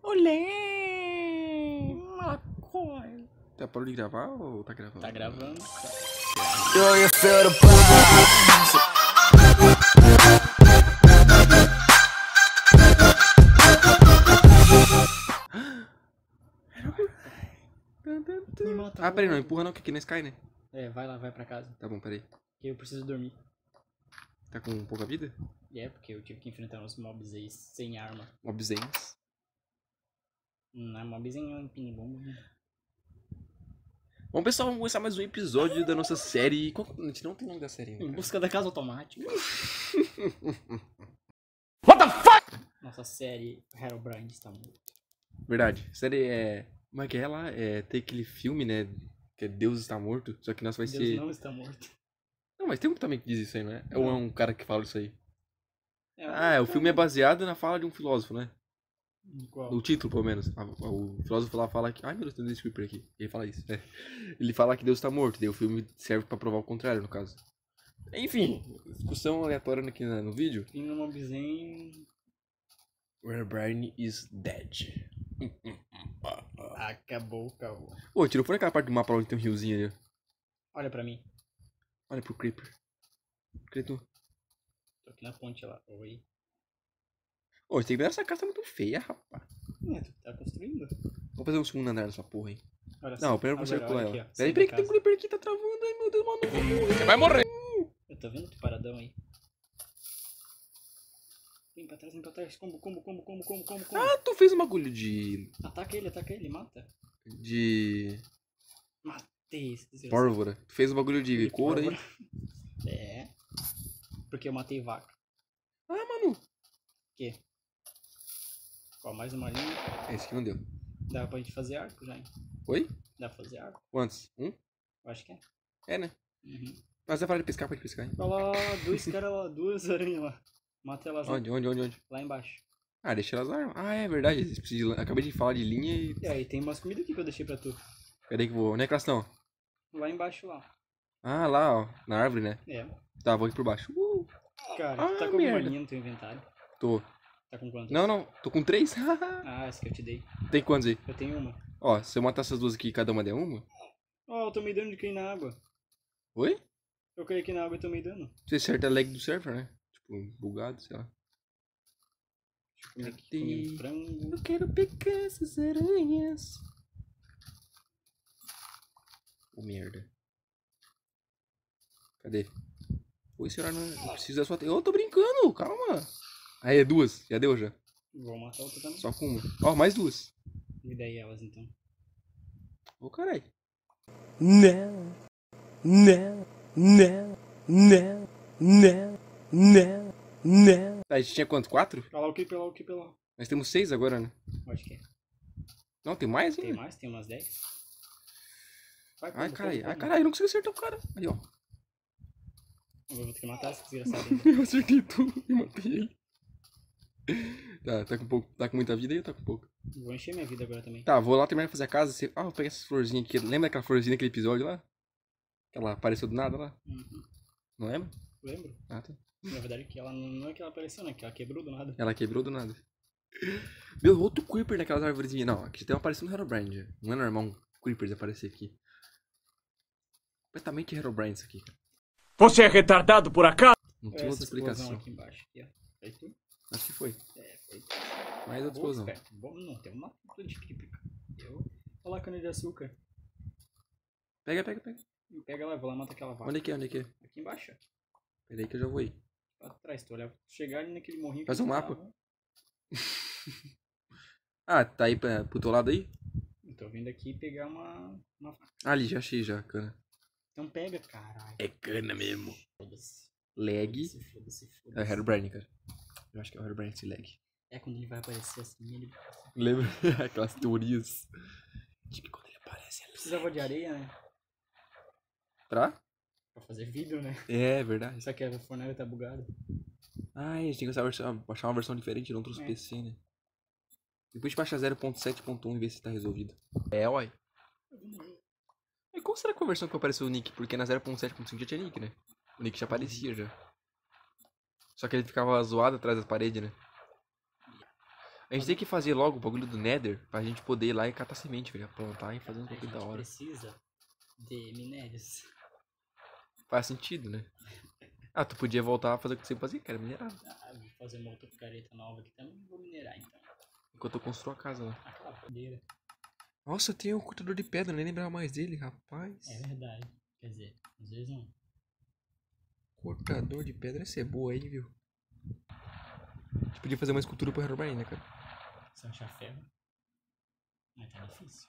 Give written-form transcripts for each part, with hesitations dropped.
Olé! Maconha. Tá parou de gravar ou tá gravando? Tá gravando. Do you feel the vibes? Me mata Ah, peraí, não logo. empurra não, que aqui não Sky, né? É, vai lá, vai pra casa. Tá bom, peraí. Que eu preciso dormir. Tá com pouca vida? E é porque eu tive que enfrentar uns mobs aí sem arma. Mobzens. Não, mobzinho é um pinibombo. Bom, pessoal, vamos começar mais um episódio da nossa série. A gente não tem nome da série ainda, Em cara. busca da casa automática. What the fuck? Nossa série Herobrine está morto. Verdade. Série é... Como é que é lá? É, tem aquele filme, né? Que é Deus Está Morto. Só que nossa vai Deus ser... não está morto. Não, mas tem um também que diz isso aí, não é? Ou é um cara que fala isso aí? É, O filme é baseado na fala de um filósofo, né? Qual? No título, pelo menos. O filósofo lá fala que... Ai, meu Deus, tem um Creeper aqui. Ele fala isso. É. Ele fala que Deus está morto. Daí o filme serve pra provar o contrário, no caso. Enfim, discussão aleatória aqui no vídeo. Tem no mobzinho. Where Brian is dead. Acabou. Ô, tirou fora aquela parte do mapa onde tem um riozinho ali. Olha pra mim. Olha pro Creeper. Credo. Tô aqui na ponte lá. Oi. Ô, tem que ver essa casa muito feia, rapaz. Tu tá construindo? Vamos fazer um segundo andar nessa porra, hein. Olha Não, só. primeiro eu vou Agora, circular olha ela. aqui, ó. Peraí, Sai que da tem um casa. Creeper aqui, tá travando. Ai, meu Deus, mano. Você vai morrer. Eu tô vendo tu paradão aí. Vem pra trás. Combo. Ah, tu fez um bagulho de... Ataca ele, mata. De... Matei esse desgraçado. Pólvora. Tu fez um bagulho de Que couro aí. pólvora. É. Porque eu matei vaca. Ah, mano. Que? Ó, mais uma linha. Esse aqui não deu. Dá pra gente fazer arco já, hein? Oi? Dá pra fazer arco? Quantos? Um? Eu acho que é. É, né? Uhum. Mas vai falar de pescar, pode pescar, hein? Olha lá, dois caras lá, duas aranhas lá. Mata elas lá. Onde? Lá embaixo. Ah, deixa elas lá. Ah, é verdade. Acabei de falar de linha e... E aí, tem umas comidas aqui que eu deixei pra tu. Peraí que eu vou... Onde é que elas estão? Lá embaixo lá. Ah, lá, ó. Na árvore, né? É. Tá, vou aqui por baixo. Cara, Ah, tu tá com alguma merda. linha no teu inventário? Tô. Tá com quantas? Não. Tô com 3. Ah, essa que eu te dei. Tem quantos aí? Eu tenho uma. Ó, se eu matar essas duas aqui, cada uma der uma. Ó, eu tomei dano de cair na água. Oi? Eu caí aqui na água e tomei dano. Você acerta a lag do server, né? Tipo, bugado, sei lá. Comi aqui, comi um frango. Eu quero pegar essas aranhas. Ô, merda. Cadê? Oi, senhora, não precisa da sua... Eu tô brincando, calma. Aí, é duas. Já deu, já. Vou matar outra também. Só com uma. Ó, mais duas. Me daí elas então. Ô, caralho. Não. Tá, a gente tinha quanto? 4? Olha lá o que lá. Nós temos 6 agora, né? Acho que é. Não, tem mais Tem ainda? mais? Tem umas 10. Vai, Ai, combo, caralho. combo, Ai, combo. caralho, eu não consigo acertar o cara. Aí, ó. Eu vou ter que matar esse desgraçado ainda. Eu acertei tudo e matei ele. Tá com pouco. Tá com muita vida aí ou tá com pouco? Vou encher minha vida agora também. Tá, vou lá terminar de fazer a casa. Ah, vou pegar essas florzinhas aqui. Lembra daquela florzinha daquele episódio lá? Que ela apareceu do nada lá? Uhum. Não lembra? Lembro? Ah, tá. Na verdade que ela não é que ela apareceu, né? Que ela quebrou do nada. Ela quebrou do nada. Meu, outro Creeper naquelas árvorezinhas. Não, aqui já tem aparecendo Herobrine já. Não é normal um Creeper aparecer aqui. Completamente Herobrine isso aqui, cara. Você é retardado por acaso? Não tem outra Essa explosão explicação. aqui embaixo. Aqui, ó. Foi tu? Acho que foi. É, foi tu. Mais outra Boa, explosão. esperto. Bom, não, tem uma puta de creeper. Eu vou lá cana de açúcar. Pega. Pega lá, vou lá matar aquela vaca. Onde é que é? Aqui embaixo, ó. Pera aí que eu já vou aí. Lá atrás, tu olha. Chegar ali naquele morrinho. Faz que um tu mapa. tava. Ah, tá aí pro teu lado aí? Eu tô vindo aqui pegar uma vaca. Ah, ali, já achei já, cana. Então pega, caralho. É cana mesmo. Foda-se. Lag. Foda-se. É o Herobrine, cara. Eu acho que é o Herobrine esse lag. É quando ele vai aparecer assim, ele... Lembra aquelas teorias de que quando ele aparece ele Precisava de areia, né? Pra? Pra fazer vidro, né? É, verdade. Só que a fornalha tá bugada. Ai, a gente tem que baixar uma versão diferente, não trouxe É. PC, né? Depois de baixar 0.7.1 e ver se tá resolvido. É, uai. E qual será que foi a versão que apareceu o Nick? Porque na 0.7.5 já tinha Nick, né? O Nick já aparecia já. Só que ele ficava zoado atrás das paredes, né? A gente tem que fazer logo o bagulho do Nether pra gente poder ir lá e catar semente, velho. Plantar e fazer um A bagulho gente da hora. precisa de minérios. Faz sentido, né? Ah, tu podia voltar a fazer o que você fazia, cara, minerar. Ah, vou fazer uma outra picareta nova aqui também. Vou minerar então. Enquanto eu construo a casa lá. Aquela podeira. Nossa, tem um cortador de pedra, nem lembrava mais dele, rapaz. É verdade. Quer dizer, às vezes não. Cortador de pedra, essa é boa aí, viu? A gente podia fazer uma escultura pro Herobrine, né, cara? Se eu achar ferro. Mas tá difícil.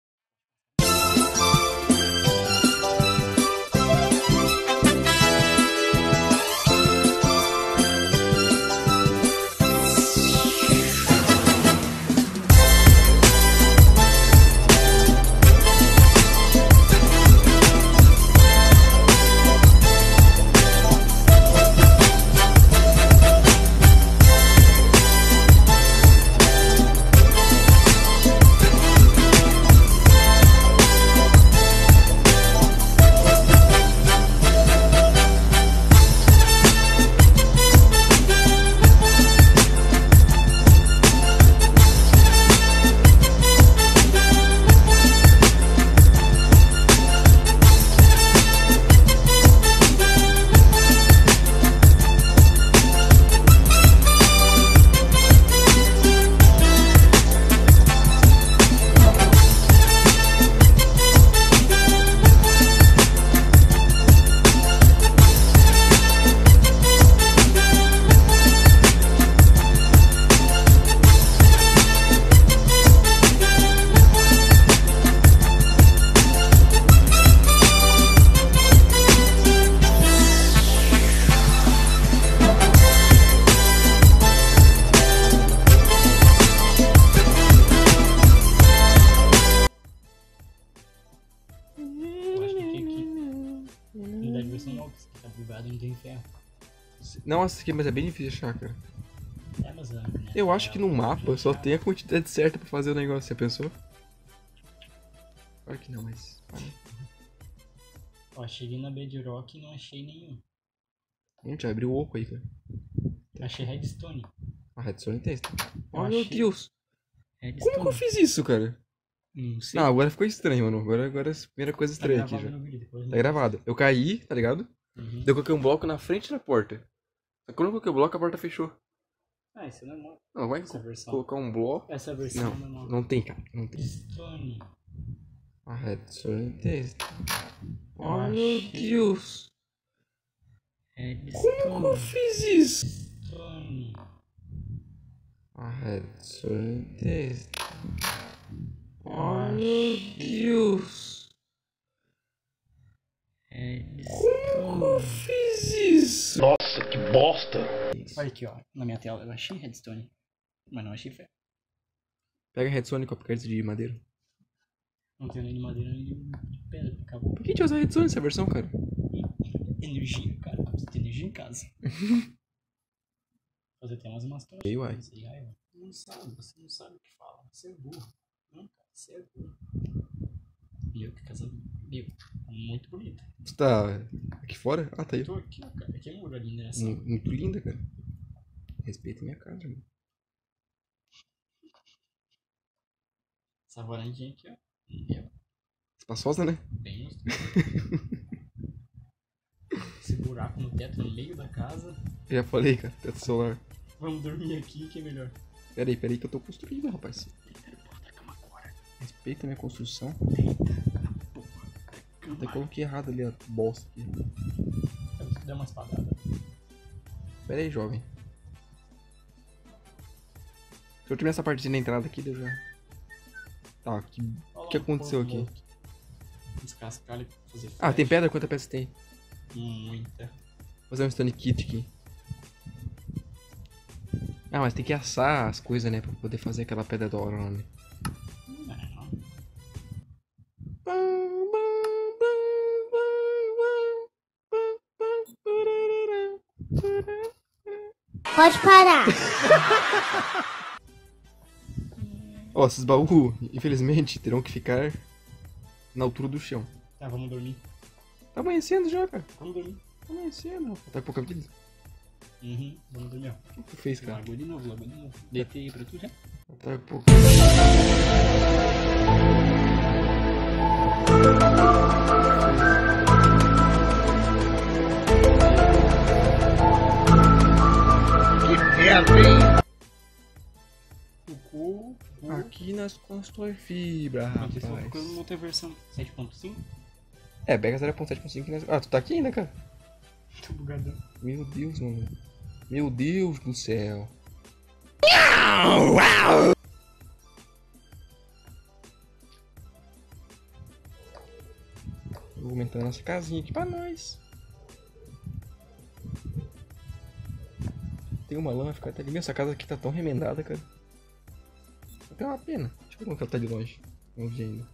Eu acho que aqui unidade de versão nova, que tá privado não tem ferro. Nossa, aqui, mas é bem difícil de achar, cara. É, mas né? Eu acho que no mapa só tem a quantidade certa pra fazer o negócio, você pensou? Claro que não, mas... Ó, cheguei na Bedrock e não achei nenhum. A gente abriu o oco aí, cara. Achei Redstone. A redstone tem. Oh, Eu meu achei. Deus. Redstone. Como que eu fiz isso, cara? Não sei. Não, agora ficou estranho, mano. Agora é a primeira coisa Tá estranha aqui gravado já. no vídeo, depois Tá não- gravado. Eu caí, tá ligado? Uhum. Eu coloquei um bloco na frente da porta. Só que quando eu coloquei o bloco, a porta fechou. Ah, isso é normal. Não, vai Essa versão. colocar um bloco. Essa versão Não, é normal. não tem, cara. Não tem. Redstone. A redstone tem. Oh, Eu meu achei. Deus. Redstone. Como eu fiz isso? Redstone. A redstone tem. Oh, meu Deus. Como eu fiz isso? Nossa, que bosta! Olha aqui, ó. Na minha tela eu achei Redstone. Mas não achei ferro. Pega a redstone com a picareta de madeira. Não tenho nem de madeira nem de pedra. Acabou. Por que a gente usa a redstone nessa versão, cara? Energia, cara. Precisa ter energia em casa. Fazer até umas tochas. E aí, uai? Você não sabe, você não sabe o que fala. Você é burro. Não, cara, você é burro. Meu, que casa. Meu, muito bonita. Você tá aqui fora? Ah, tá aí. Tô aqui, ó, cara. Aqui é muro ali, né? Muito linda, cara. Respeita minha casa, mano. Essa varandinha aqui, ó. Meu, Espaçosa, né? bem gostoso. Esse buraco no teto no meio da casa. Eu já falei, cara. Teto solar. Vamos dormir aqui que é melhor. Pera aí que eu tô construindo, rapaz. Porra da cama agora. Respeita minha construção. Porra. Até coloquei errado ali a bosta aqui. Eu vou dar uma espadada. Pera aí, jovem. Se eu terminar essa partezinha na entrada aqui, eu já... Tá, o que aconteceu aqui? Descascar e fazer Ah, tem flash. pedra? Quanta pedra você tem? Muita. Vou fazer um stone kit aqui. Ah, mas tem que assar as coisas, né? Pra poder fazer aquela pedra da hora lá, né? Não. Pode parar. Ó, esses baús, infelizmente, terão que ficar na altura do chão. Tá, vamos dormir. Tá amanhecendo já, cara. Vamos dormir. Tá amanhecendo. Tá com pouca vida. Vamos dormir, ó. O que tu fez, cara? Largou de novo, largou de novo. Deitei aí pra tu já. Tá, pô. Ficou. Aqui nas Construir Fibra, Vocês estão rapaz. ficando na outra versão 7.5? É, pega 0.7.5 nas... Ah, tu tá aqui ainda, cara? Tô bugadão. Meu Deus, mano. Meu Deus do céu. Vou aumentar a nossa casinha aqui pra nós. Tem uma lã, fica até ali. Meu, essa casa aqui tá tão remendada, cara. Até uma pena. Deixa eu ver como que ela tá de longe. Vamos ver ainda.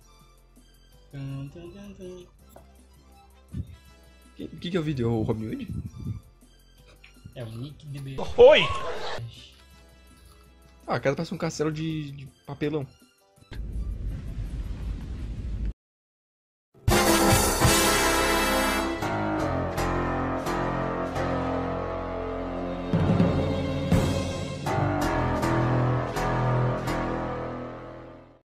O que é o vídeo? O Robin Hood? É o Nick DB. Ah, a casa parece um castelo de papelão.